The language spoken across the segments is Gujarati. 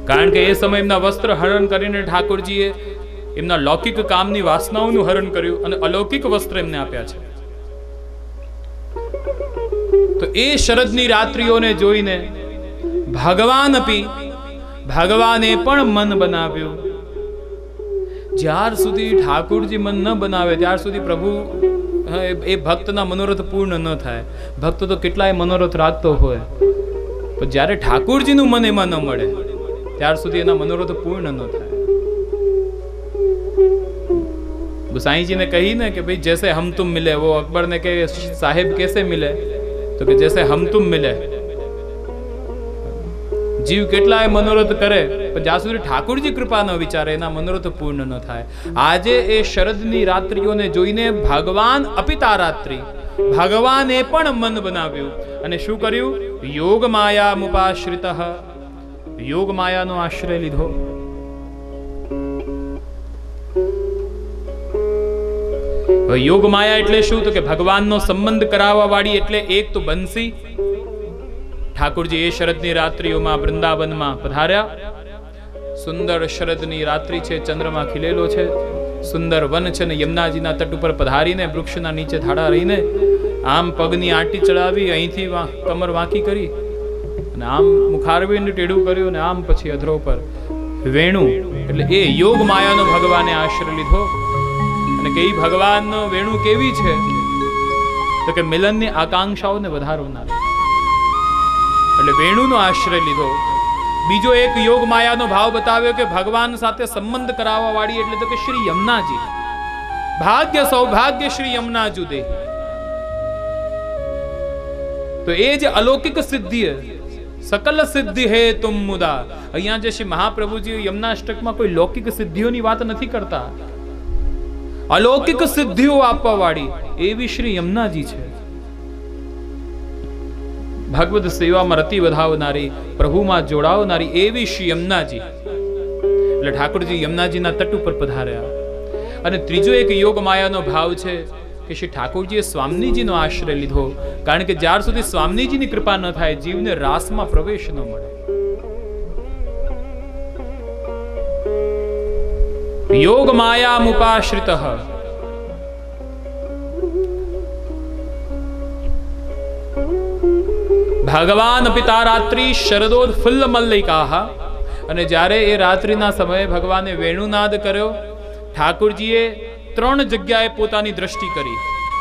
કારણ કે એ સમય એમના વસ્ત્ર હરણ કરીને ઠાકોરજીએ એમના લૌકિક કામની વાસનાઓનું હરણ કર્યું અને અલૌકિક વસ્ત્ર એમને આપ્યા છે. તો એ શરદની રાત્રિઓને જોઈને ભગવાને પણ મન બનાવ્યું. જ્યાર સુધી ઠાકોરજી મન ન બનાવે ત્યાર સુધી પ્રભુ એ ભક્તના મનોરથ પૂર્ણ ન થાય. ભક્ત તો કેટલાય મનોરથ રાખતો હોય, પણ જ્યારે ઠાકોરજીનું મન એમાં ન મળે ત્યાર સુધી એના મનોરથ પૂર્ણ ન થાય. ગુસાईजी ने कही ना कि भाई जैसे हम तुम मिले, वो अकबर ने कहे साहेब कैसे मिले, तो कि जैसे हम तुम मिले. जीव કેટલાય મનોરથ કરે પણ જ્યાં સુધી ઠાકોરજી કૃપા ન વિચારે એના મનોરથ પૂર્ણ ન થાય. આજે એ શરદની રાત્રિઓને જોઈને ભગવાન અપિતારાત્રિ ભગવાને પણ મન બનાવ્યું અને શું કર્યું? યોગ માયા મુપાશ્રિતઃ, યોગ માયાનો આશ્રય લીધો. યોગ માયા એટલે શું? તો કે ભગવાનનો સંબંધ કરાવવા વાળી. એટલે એક તો બંસી. ઠાકોરજી એ શરદની રાત્રિઓમાં વૃંદાવનમાં પધાર્યા. સુંદર શરદની રાત્રિ છે, ચંદ્રમાં ખીલેલો છે, સુંદર વન છે ને યમુનાજીના તટ ઉપર પધારીને વૃક્ષના નીચે થાળા રહીને આમ પગની આંટી ચડાવી, અહીંથી કમર વાંકી કરી અને આમ મુખારવીને ટેડું કર્યું અને આમ પછી અધરો પર વેણુ. એટલે એ યોગ માયાનો ભગવાને આશ્રય લીધો. અને કે ભગવાનનો વેણુ કેવી છે? તો કે મિલનની આકાંક્ષાઓને વધારનાર. એટલે વેણુનો આશ્રય લીધો. બીજો એક યોગ માયાનો ભાવ બતાવ્યો કે ભગવાન સાથે સંબંધ કરાવવા વાળી. એટલે તો કે શ્રી યમુનાજી, ભાગ્ય સૌભાગ્ય શ્રી યમુનાજુ દે. તો એ જે અલૌકિક સિદ્ધિ સકલ સિદ્ધિ હે તુમ મુદા. અહીંયા જે શ્રી મહાપ્રભુજી યમુનાષ્ટકમાં કોઈ લૌકિક સિદ્ધિઓની વાત નથી કરતા. અલૌકિક સિદ્ધિઓ આપવા વાળી એવી શ્રી યમુનાજી છે. ભગવદ સેવામાં રતિ વધાવનારી, પ્રભુમાં જોડાવનારી એવી શ્રી યમુનાજી. એટલે ઠાકોરજી યમુનાજીના તટ ઉપર પધાર્યા. અને ત્રીજો એક યોગ માયાનો ભાવ છે કે શ્રી ઠાકોરજીએ સ્વામીજીનો આશ્રય લીધો. કારણ કે જ્યાર સુધી સ્વામીજીની કૃપા ન થાય જીવને રાસમાં પ્રવેશ ન મળે. યોગ માયા મુપાશ્રિતઃ. ભગવાન પિતા રાત્રિ શરદોદ ફુલ્લ મલ્લિકાહ. અને જ્યારે એ રાત્રિના સમયે ભગવાને વેણુનાદ કર્યો, ઠાકોરજીએ 3 જગ્યાએ પોતાની દ્રષ્ટિ કરી.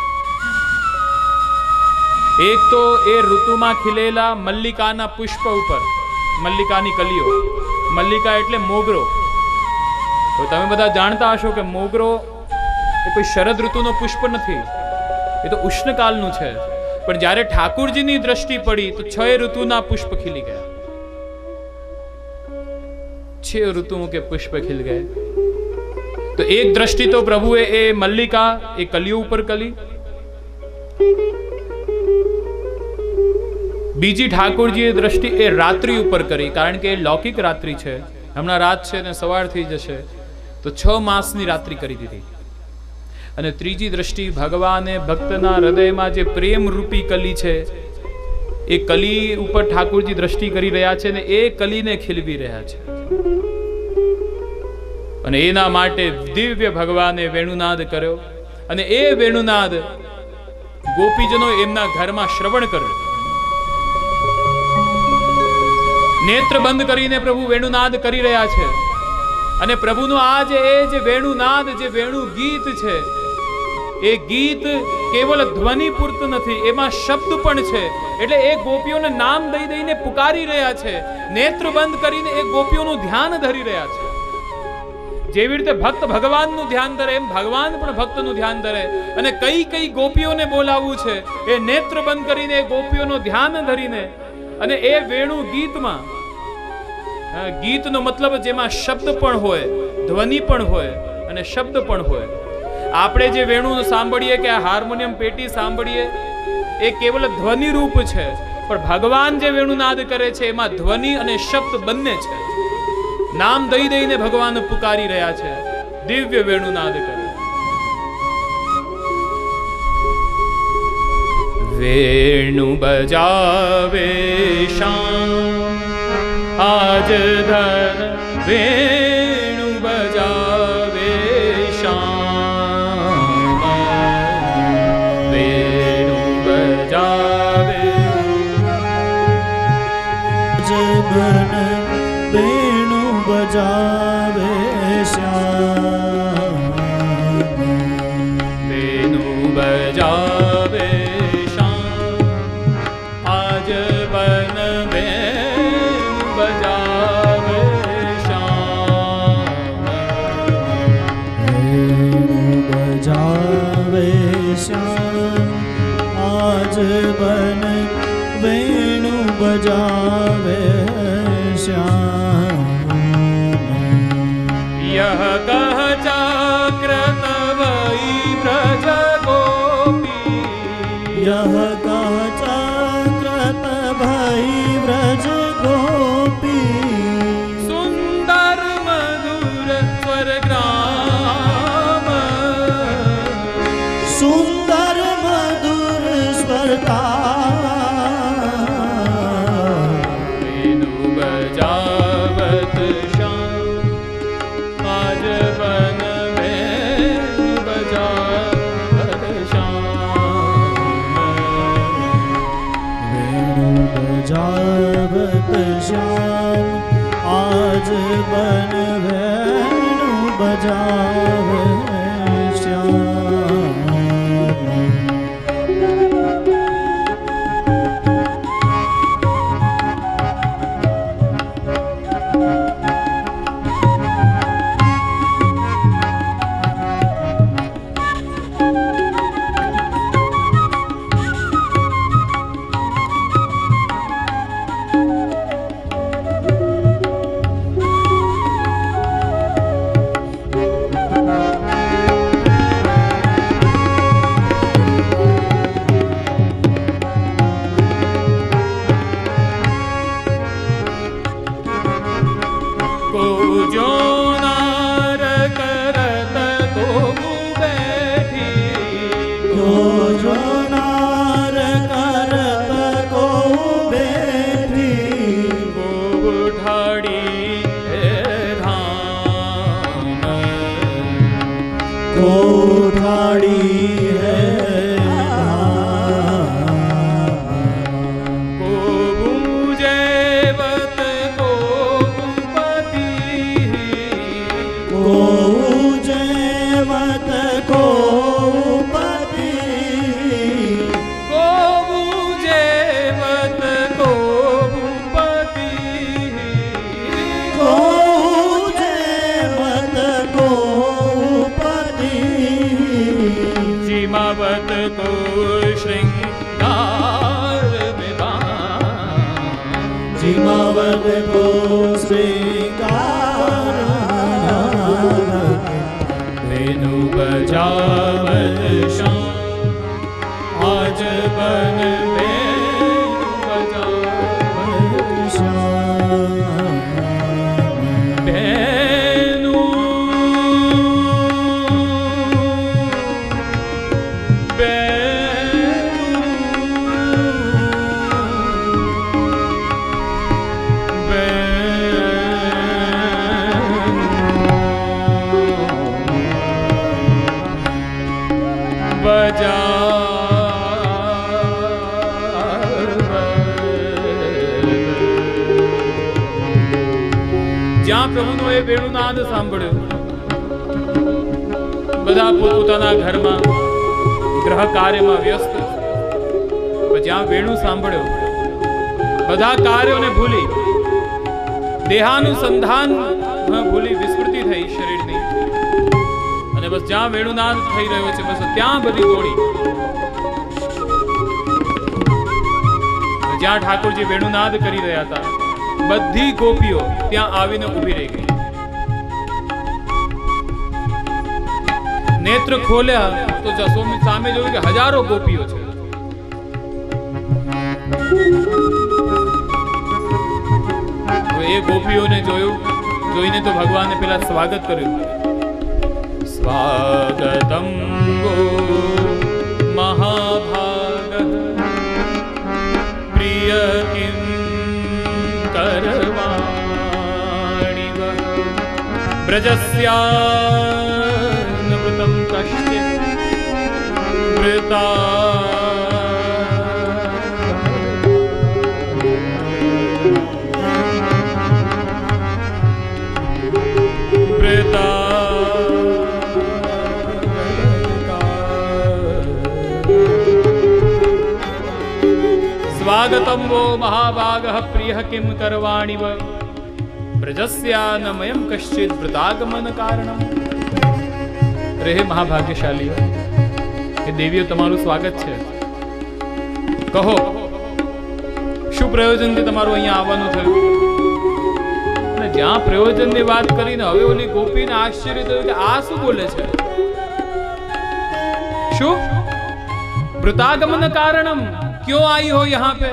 એક તો એ ઋતુમાં ખીલેલા મલ્લિકાના પુષ્પ ઉપર, મલ્લિકાની કલીઓ. મલ્લિકા એટલે મોગરો. તમે બધા જાણતા હશો કે મોગરો એ કોઈ શરદ ઋતુનો પુષ્પ નથી, એ તો ઉષ્ણકાલનું છે. પણ જ્યારે ઠાકોરજીની દ્રષ્ટિ પડી તો 6 ઋતુના પુષ્પ ખીલી ગયા. 6 ઋતુઓ કે પુષ્પ ખીલ ગए. તો એક દ્રષ્ટિ તો પ્રભુએ એ મલ્લિકા એ કલીઓ ઉપર કરી. બીજી ઠાકોરજીએ દ્રષ્ટિ એ રાત્રિ ઉપર કરી, કારણ કે એ લૌકિક રાત્રિ છે. હમણાં રાત છે ને સવાર થઈ જશે, તો 6 માસની રાત્રિ કરી દીધી. અને ત્રીજી દ્રષ્ટિ ભગવાને ભક્તના હૃદયમાં જે પ્રેમ રૂપી કલી છે એ કલી ઉપર ઠાકોરજી દ્રષ્ટિ કરી રહ્યા છે ને એ કલીને ખીલવી રહ્યા છે. અને એના માટે દિવ્ય ભગવાને વેણુનાદ કર્યો. અને એ વેણુનાદ ગોપીજનો એમના ઘરમાં શ્રવણ કર્યો. નેત્ર બંધ કરીને પ્રભુ વેણુનાદ કરી રહ્યા છે. અને પ્રભુનો આ જે વેણુનાદ, જે વેણુ ગીત છે, એ ગીત કેવલ ધ્વનિ પૂરતું નથી, એમાં શબ્દ પણ છે. એટલે એ ગોપીઓને નામ દઈ દઈને પુકારી રહ્યા છે. નેત્ર બંધ કરીને એ ગોપીઓનું ધ્યાન ધરી રહ્યા છે. જેવી રીતે ભક્ત ભગવાનનું ધ્યાન ધરે એમ ભગવાન પણ ભક્તનું ધ્યાન ધરે. અને કઈ કઈ ગોપીઓને બોલાવવું છે એ નેત્ર બંધ કરીને એ ગોપીઓનું ધ્યાન ધરીને અને એ વેણુ ગીતમાં, ગીતનો મતલબ જેમાં શબ્દ પણ હોય, ધ્વનિ પણ હોય અને શબ્દ પણ હોય. આપણે જે વેણુ સાંભળીએ કે હાર્મોનિયમ પેટી સાંભળીએ એ કેવલ ધ્વનિ રૂપ છે, પણ ભગવાન જે વેણુનાદ કરે છે એમાં ધ્વનિ અને શબ્દ બંને છે. નામ દઈ દઈને ભગવાન પુકારી રહ્યા છે. દિવ્ય વેણુનાદ કરે. વેણુ બજાવે શામ आज धन वेणु बजावे श्याम, वेणु बजावे जबन वेणु बजावे श्याम, वेणु बजावे श्याम, आज बन वेणु बजावे श्याम, वेणु बजावे श्याम, आज बन वेणु बजावे श्याम। यह कह जाग्रत वही ब्रज गोपी, यह कह जाग्रत भई ब्रज गोपी, सुंदर मधुर स्वर ग्राम, सुंदर मधुर स्वरता, वेणु बजावत श्याम, आज बन वेणु बजावत श्याम, वेणु बजावत श्याम, आज बन वेणु बजावे श्याम। को जो नार करत को बैठी, को जो नार करत को बैठी, को ठाड़ी धाम, को ठाड़ी है धाम, को बूझेवत को पति, को जयवत को पति, को बूझेवत को पति, को जयवत को पति, सीमावत को श्रृंगार में बांध, जिमावत को श्रृंगार, वेणु बजावत श्याम, आज बन वेणु बजावत श्याम। वेणु જ્યાં પ્રભુનો એ વેણુનાદ સાંભળ્યો, બધા પોતાના ઘરમાં ગ્રહ કાર્યમાં વ્યસ્ત, જ્યાં વેણુ સાંભળ્યો બધા કાર્યોને ભૂલી, દેહાનુસંધાનમાં ભૂલી વિસ્મૃતિ થઈ શરીરની, અને બસ જ્યાં વેણુનાદ થઈ રહ્યો છે બસ ત્યાં બધી દોડી, જ્યાં ઠાકોરજી વેણુનાદ કરી રહ્યા હતા બધી ગોપીઓ ત્યાં આવીને ઊભી રહી ગઈ. નેત્ર ખોલ્યા તો સામે જોયું કે હજારો ગોપીઓ છે. એ ગોપીઓને જોઈને તો ભગવાને પેલા સ્વાગત કર્યું. સ્વાગતમ ગો મહાભાગ પ્રિય કિમ કરવા व्रजस्यानवृतं कश्चित् वृता स्वागतं वो महाभागः प्रियः किं करवाणि व ब्रजस्यानमयं कश्चित् व्रतागमन कारणम। रे महाभाग्यशालीઓ, એ દેવીઓ તમારું સ્વાગત છે। કહો શું પ્રયોજનથી તમારું અહીંયા આવવાનું થયું? અને જ્યાં પ્રયોજનની વાત કરીને હવે ઓલી ગોપીને આશ્ચર્ય થયું કે આ શું બોલે છે? શું व्रतागमन कारणम, क्यों आई हो यहाँ पे?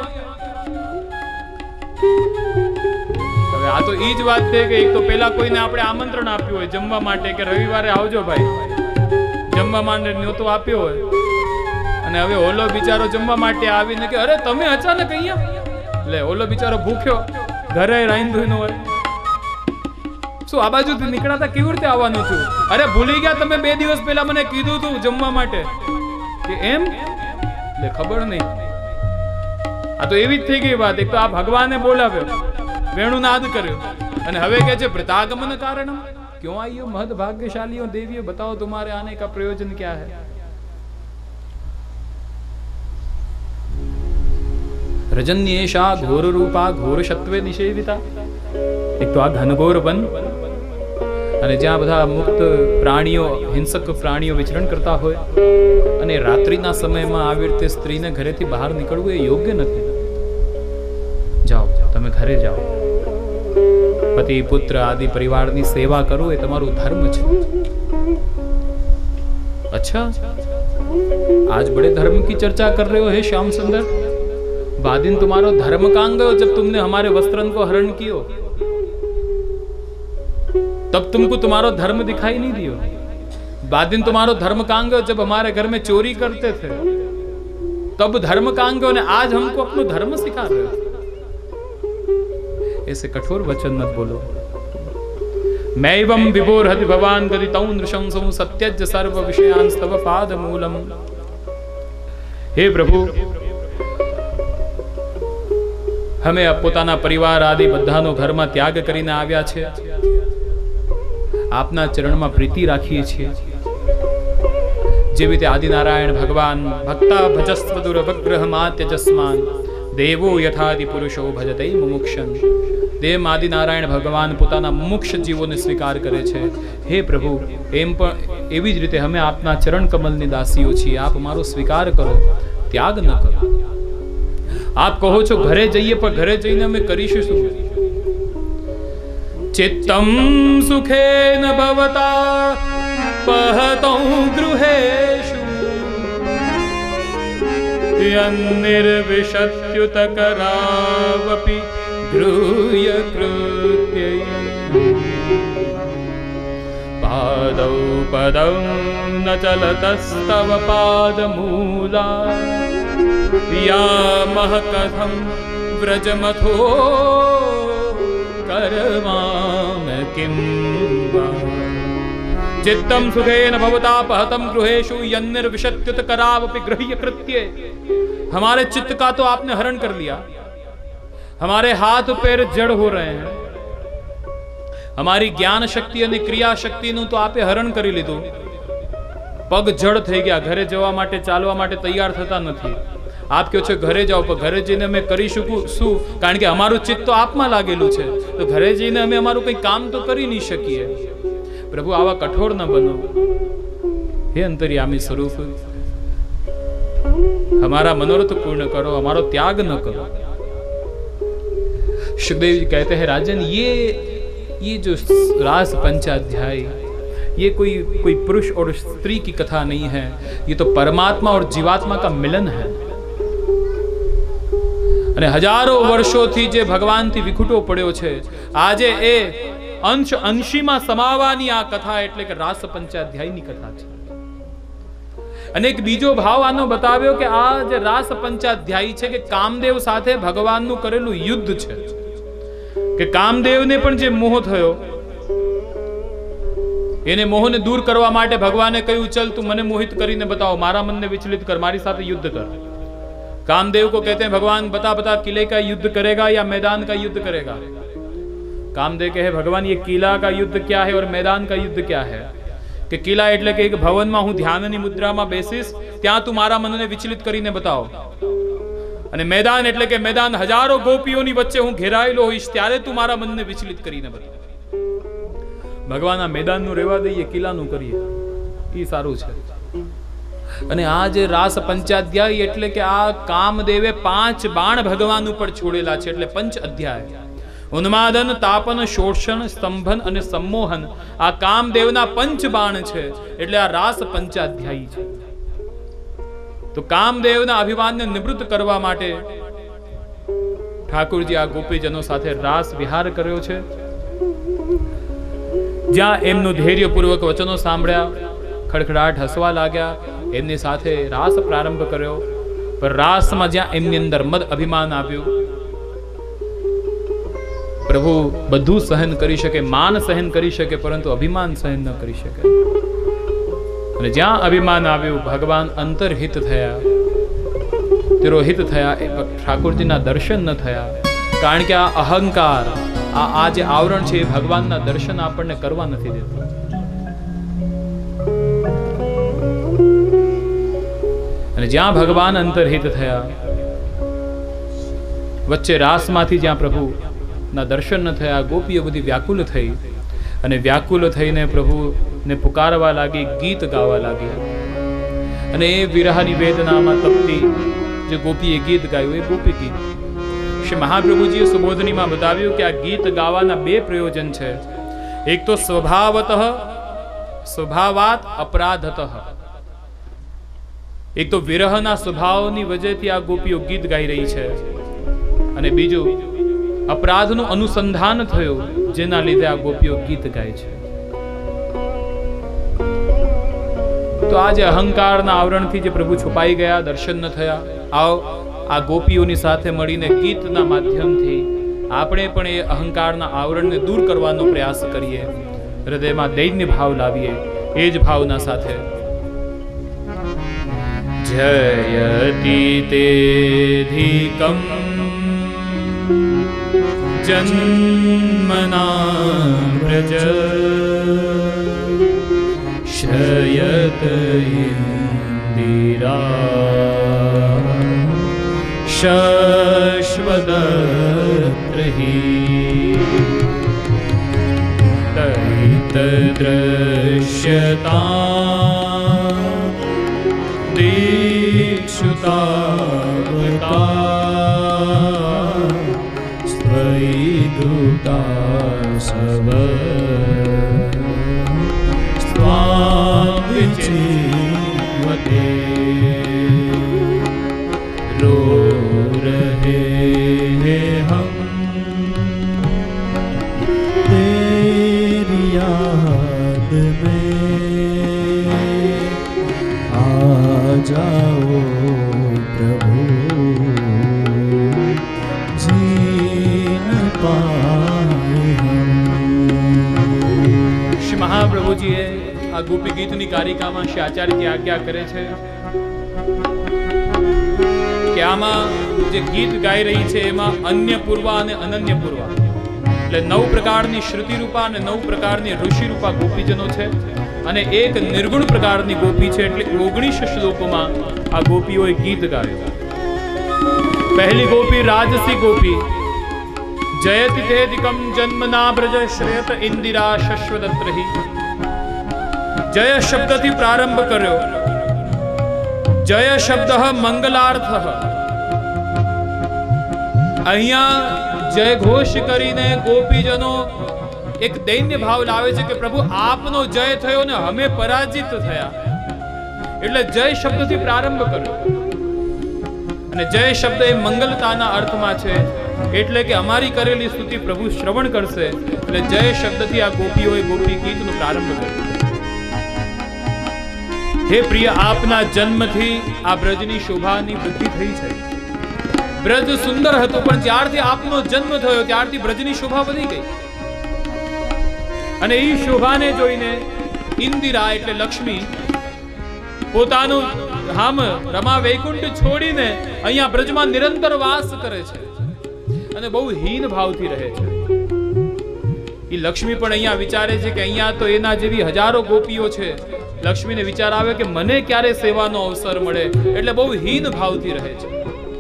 હવે આ તો ઈ જ વાત છે કે એક તો પેલા કોઈને આપણે આમંત્રણ આપ્યું હોય જમવા માટે કે રવિવારે આવજો ભાઈ, જમવા માટે નહોતું આપ્યું હોય, અને હવે ઓલો બિચારો જમવા માટે આવીને કે અરે તમે અચાનક અહીંયા, લે ઓલો બિચારો ભૂખ્યો ઘરે રાંધ્યું ન હોય, શું આ બાજુથી નીકળાતા કેવી રીતે આવવાનું છું? અરે ભૂલી ગયા તમે 2 દિવસ પહેલા મને કીધું હતું જમવા માટે કે એમ, લે ખબર નહીં। આ તો એવી જ થઈ ગઈ વાત। એક તો આ ભગવાને બોલાવ્યો, વેણુનાદ કર્યો, અને હવે કહે છે व्रतागमन कारणम, क्यों आई हो महद भाग्यशालियों देवियों, बताओ तुम्हारे आने का प्रयोजन क्या है? रजन्येषा घोर रूपा घोर शत्वे निषेविता। एक तो आ घनघोर वन અને જ્યાં બધા મુક્ત પ્રાણીઓ, હિંસક પ્રાણીઓ વિચરણ કરતા હોય, અને રાત્રિના સમયમાં આવી રીતે સ્ત્રીને ઘરેથી બહાર નીકળવું એ યોગ્ય નથી। જાઓ તમે ઘરે જાઓ, પતિ પુત્ર આદિ પરિવારની સેવા કરો એ તમારું ધર્મ છે। अच्छा, आज बड़े धर्म की चर्चा कर रहे हो हे श्याम सुंदर? बादिन तुम्हारो धर्म कांग गयो जब तुमने हमारे वस्त्रन को हरण कियो, तब तुमको तुम्हारा धर्म दिखाई नहीं दियो। बादिन तुम्हारो धर्म कांग गयो जब हमारे घर में चोरी करते थे, तब धर्म कांग गयो, ने आज हमको अपना धर्म सिखा रहे हो। ऐसे कठोर वचन मत बोलो। मैवं विभोर्हति भवान् गदितौ नृशंसं सत्यज्य सर्व विषयान् स्तव पाद मूलम। हे प्रभु, हमें પોતાના પરિવાર આદિ બધાનો ઘરમાં ત્યાગ કરીને આવ્યા છે, આપના ચરણમાં પ્રીતિ રાખીએ છીએ। જેવી રીતે આદિનારાયણ ભગવાન ભક્તા ભજસ્વ દુર્વગ્રહમાત્યજસ્માન દેવો યથાદિ પુરુષો ભજતે મુમુક્ષન। દેવ આદિનારાયણ ભગવાન પોતાના મુમુક્ષ જીવોને સ્વીકાર કરે છે। હે પ્રભુ, એમ પણ એવી જ રીતે અમે આપના ચરણ કમલની દાસીઓ છીએ, આપ અમારો સ્વીકાર કરો, ત્યાગ ન કરો। આપ કહો છો ઘરે જઈએ, પણ ઘરે જઈને અમે કરીશું શું? चित्तं सुखेन भवता पहतौ गृहेषु यन्निर्विशत्युत करावपि गृह्य कृत्यै पादौ पदौ न चलतस्तव पादमूला यामः कथं व्रजमथो करवाम किं चित्तं सुखेन भवता पहतं गृहेषु यन्निर्विशत्युत करावपि गृह्य कृत्ये। हमारे चित्त का तो आपने हरण कर लिया, हमारे हाथ पैर जड़ हो रहे हैं, हमारी ज्ञान शक्ति અને ક્રિયા શક્તિનું તો આપે હરણ કરી લીધું, પગ જડ થઈ ગયા, ઘરે જવા માટે ચાલવા માટે તૈયાર થતા નથી। આપ કહો છો ઘરે જાઓ, પણ ઘરે જઈને અમે કરી શું? કારણ કે અમારું ચિત્ત તો આપમાં લાગેલું છે, તો ઘરે જઈને અમે અમારું કંઈ કામ તો કરી નહીં શકીએ। પ્રભુ આવા કઠોર ન બનો। હે અંતર્યામી સ્વરૂપ, हमारा मनोरथ पूर्ण करो, हमारा त्याग न करो। सुखदेव जी कहते हैं राजन, ये जो रास पंचाध्याय, ये कोई पुरुष और स्त्री की कथा नहीं है, ये तो परमात्मा और जीवात्मा का मिलन है। અને હજારો વર્ષોથી જે ભગવાનથી વિખૂટો પડ્યો છે, આજે એ અંશ અંશીમાં સમાવાની આ કથા એટલે કે રાસ પંચાધ્યાયની કથા છે। અને એક બીજો ભાવ આનો બતાવ્યો કે આ જે રાસ પંચાધ્યાયી છે કે કામદેવ સાથે ભગવાનનું કરેલું યુદ્ધ છે, કે કામદેવને પણ જે મોહ થયો એને મોહને દૂર કરવા માટે ભગવાને કહ્યું, ચલ તું મને મોહિત કરીને બતાવો, મારા મનને વિચલિત કર, મારી સાથે युद्ध कर। कामदेव को कहते हैं, भगवान बता बता किले का युद्ध करेगा या मैदान का युद्ध करेगा? कामदेव कहे, भगवान ये किला का युद्ध क्या है और मैदान का युद्ध क्या है? कि किला એટલે કે એક ભવનમાં હું ધ્યાનની મુદ્રામાં બેસીશ, ત્યાં તું મારા મનને વિચલિત કરીને બતાવો, અને મેદાન એટલે કે મેદાન હજારો ગોપીઓની વચ્ચે હું ઘેરાયેલો હોઈશ, ત્યારે તું મારા મનને વિચલિત કરીને બતાવો। ભગવાન આ મેદાનનું રહેવા દઈએ, કિલ્લાનું કરીએ, એ સારું છે। અને આ જે રાસ પંચાધ્યાય એટલે કે આ કામદેવે 5 બાણ ભગવાન ઉપર છોડેલા છે, એટલે પંચ અધ્યાય। ઉન્માદન, તાપન, શોષણ, સ્તંભન અને સંમોહન આ કામદેવના 5 બાણ છે, એટલે આ રાસ પંચાધ્યાયી છે। તો કામદેવના અભિમાનને નિવૃત્ત કરવા માટે ઠાकुरજી આ ગોપીજનો સાથે રાસ વિહાર કર્યો છે, જ્યાં એમનું ધૈર્યપૂર્વક વચનો સાંભળ્યા, ખડખડાટ હસવા લાગ્યા, એમની સાથે રાસ પ્રારંભ કર્યો। પણ રાસમાં જ્યાં એમની અંદર મદ અભિમાન આવ્યું, પ્રભુ બધું સહન કરી શકે, માન સહન કરી શકે, પરંતુ અભિમાન સહન ન કરી શકે। અને જ્યાં અભિમાન આવ્યું, ભગવાન અંતરહિત થયા, તિરોહિત થયા, ઠાकुरજીના દર્શન ન થયા, કારણ કે આ અહંકાર, આ જે આવરણ છે, એ ભગવાનના દર્શન આપણને કરવા નથી દેતું। અને જ્યાં ભગવાન અંતરહિત થયા, વચ્ચે રાસમાંથી જ્યાં પ્રભુ ના દર્શન ન થયા, ગોપીઓ બધી વ્યાકુલ થઈ, અને વ્યાકુલ થઈને પ્રભુને પુકારવા લાગી, ગીત ગાવા લાગી। અને એ વિરહની વેદનામાં તપતી જે ગોપીએ ગીત ગાયું, એ ગોપી ગીત। શ્રી મહાપ્રભુજીએ સુબોધનીમાં બતાવ્યું કે આ ગીત ગાવાના 2 પ્રયોજન છે। એક તો સ્વભાવાત અપરાધતઃ, એક તો વિરહના સ્વભાવની વજહથી આ ગોપીઓ ગીત ગાઈ રહી છે, અને બીજું અપરાધનું અનુસંધાન થયું, જેના લીધે આ ગોપીઓ ગીત ગાય છે। તો આ જે અહંકારના આવરણથી જે પ્રભુ છુપાઈ ગયા, દર્શન ન થયા, આવો આ ગોપીઓની સાથે મળીને ગીતના માધ્યમથી આપણે પણ એ અહંકારના આવરણને દૂર કરવાનો પ્રયાસ કરીએ, હૃદયમાં દૈન્ય ભાવ લાવીએ, એ જ ભાવના સાથે જયતિ તેધિકમ જન્મના વ્રજ શયત ઇન્દિરા શશ્વદત્રહિ તૈતદ્રશ્યતા દીક્ષુતા સવ સ્વામિચિવતે રો રહે હમ तेरी याद में आ जाओ प्रभु जी न पाए हम। શ્રી મહાપ્રભુજીએ આ ગોપી ગીતની કારિકામાં શ્રી આચાર્યજી આજ્ઞા કરે છે કે આમાં જે ગીત ગાઈ રહી છે એમાં અન્ય પૂર્વા અને અનન્ય પૂર્વા, એટલે 9 પ્રકારની શ્રુતિ રૂપા અને 9 પ્રકારની ઋષિ રૂપા ગોપીજનો છે, અને એક નિર્ગુણ પ્રકારની ગોપી છે, એટલે 19 શ્લોકોમાં આ ગોપીઓએ ગીત ગાયું। પહેલી ગોપી રાજસી ગોપી, જયતિ તેધિકમ જન્મના બ્રજ શ્રેયત ઇન્દિરા શશ્વદત્રહિ। જય શબ્દથી પ્રારંભ કર્યો, જય શબ્દ મંગલાર્થ। અહીંયા જય ઘોષ કરીને ગોપીજનો એક દૈન્ય ભાવ લાવે છે કે પ્રભુ આપનો જય થયો ને અમે પરાજિત થયા, એટલે જય શબ્દથી પ્રારંભ કર્યો। અને જય શબ્દ એ મંગલતાના અર્થમાં છે, એટલે કે અમારી કરેલી સ્તુતિ પ્રભુ શ્રવણ કરશે, એટલે જય શબ્દથી આ ગોપીઓએ ગોપી ગીતનો પ્રારંભ કર્યો। હે પ્રિય, આપના જન્મથી આ બ્રજની શોભાની વૃદ્ધિ થઈ છે। બ્રજ સુંદર હતો, પણ જ્યારથી આપનો જન્મ થયો ત્યારથી બ્રજની શોભા વધી ગઈ, અને એ શોભાને જોઈને ઇન્દિરા એટલે લક્ષ્મી પોતાનું ધામ રમા વૈકુંઠ છોડીને અહીંયા બ્રજમાં નિરંતર વાસ કરે છે અને બહુ હીન ભાવથી રહે છે. એ લક્ષ્મી પણ અહીંયા વિચારે છે કે અહીંયા તો એના જેવી હજારો ગોપીઓ છે. લક્ષ્મીને વિચાર આવે કે મને ક્યારે સેવાનો અવસર મળે, એટલે બહુ હીન ભાવથી રહે છે.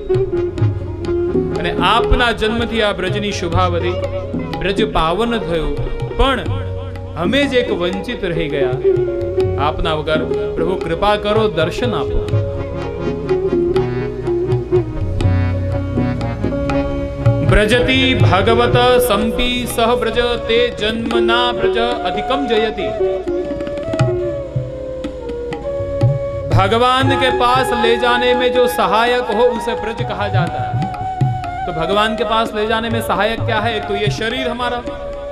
અને આપના જન્મથી આ બ્રજની શોભા વધી, બ્રજ પાવન થયું, પણ અમે જ એક વંચિત રહી ગયા. આપના વગર પ્રભુ કૃપા કરો, દર્શન આપો. બ્રજતી ભાગવત સંપી સહ બ્રજ તે જન્મના બ્રજ અધિકમ જયતી. भगवान के पास ले जाने में जो सहायक हो उसे ब्रज कहा जाता है. तो भगवान के पास ले जाने में सहायक क्या है? तो ये शरीर हमारा.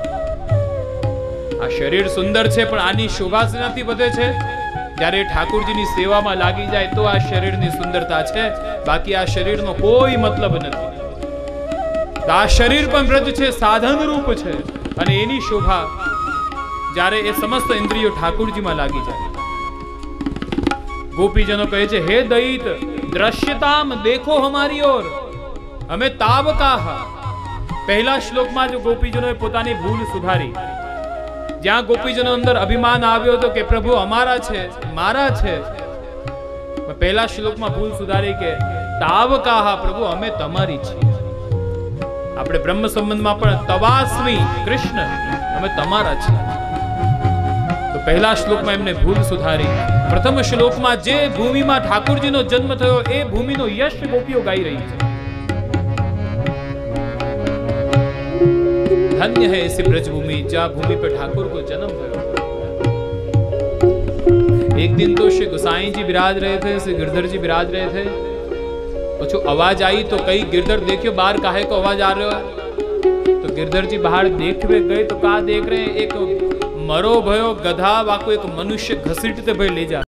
आ शरीर सुंदर છે, પણ આની શોભા શેનાથી વધે છે? જ્યારે ઠાકોરજીની સેવામાં લાગી જાય તો આ શરીરની સુંદરતા છે, બાકી આ શરીરનો કોઈ મતલબ નથી. આ શરીર પણ બ્રજ છે, સાધન રૂપ છે, અને એની શોભા જ્યારે એ સમસ્ત ઇન્દ્રિયો ઠાકોરજીમાં લાગી જાય. गोपीजनों कहे छे, हे दयित दृश्यताम देखो हमारी ओर, हमें ताव कहा. पहला श्लोक में जो गोपीजनों पोतानी भूल सुधारी, ज्यां गोपीजनों अंदर अभिमान आव्यो तो के प्रभु अमारा छे, मारा छे, पहला श्लोक में भूल सुधारी के ताव कहा प्रभु हमें तमारी छे. आपणे ब्रह्म संबंध में पण तवास्मी कृष्ण हमें तमारा छे. तो पहला श्लोक में एमने भूल सुधारी. प्रथम श्लोक में जे भूमि में ठाकुरजी नो जन्म थयो ए भूमि नो यश गोपीओ गाई रही है. धन्य है ऐसी ब्रजभूमि जहाँ भूमि पे ठाकुर को जन्म थयो. एक दिन तो श्री गोसाई जी विराज रहे थे, श्री गिरधर जी विराज रहे थे. पछो आवाज आई तो कई गिरधर देखियो बाहर काहे को आवाज आ रहा है. तो गिरधर जी बाहर देखवे गए तो कहा देख रहे हैं एक मरो भयो गधा वाको एक मनुष्य घसीटते भाई ले जा.